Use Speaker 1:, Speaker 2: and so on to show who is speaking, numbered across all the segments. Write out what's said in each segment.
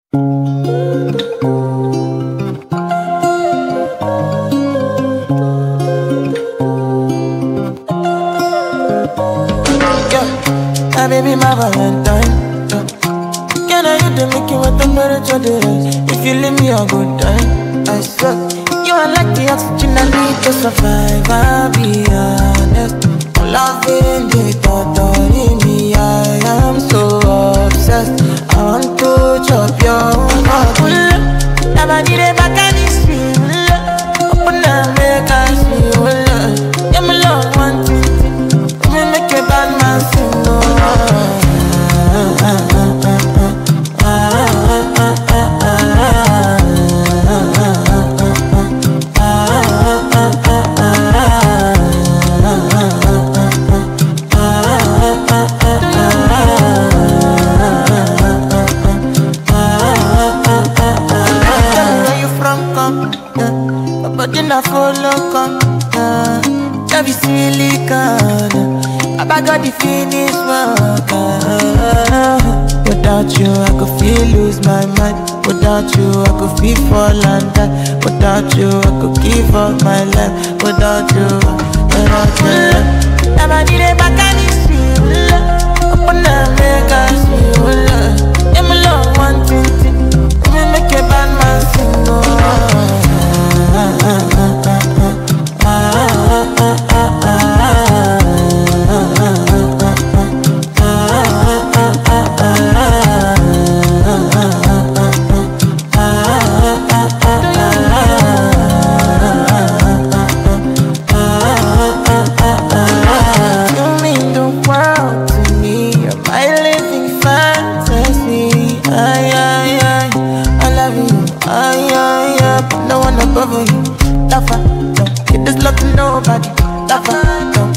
Speaker 1: Baby, my Valentine. Can I hit the make you what temperature there is? If you leave me a good time, I swear. You are like the oxygen I need to survive, I'll be honest. Loving the thought of me, I am so obsessed. I want to chop your heart. Never did it back and it's real. Open up, make us feel. Yeah, my love, one thing. Me make a bad man sing, no. I got the finish work. Without you, I could feel lose my mind. Without you, I could feel fall and die. Without you, I could give up my life. Without you, never need it back and it's real. Open up, make us feel. Yeah, my love, one thing. We make a bad man sing, no.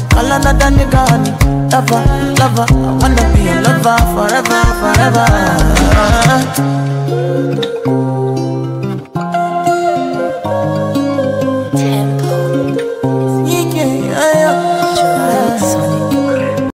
Speaker 1: Another nigga, honey, lover, I wanna be a lover forever, forever.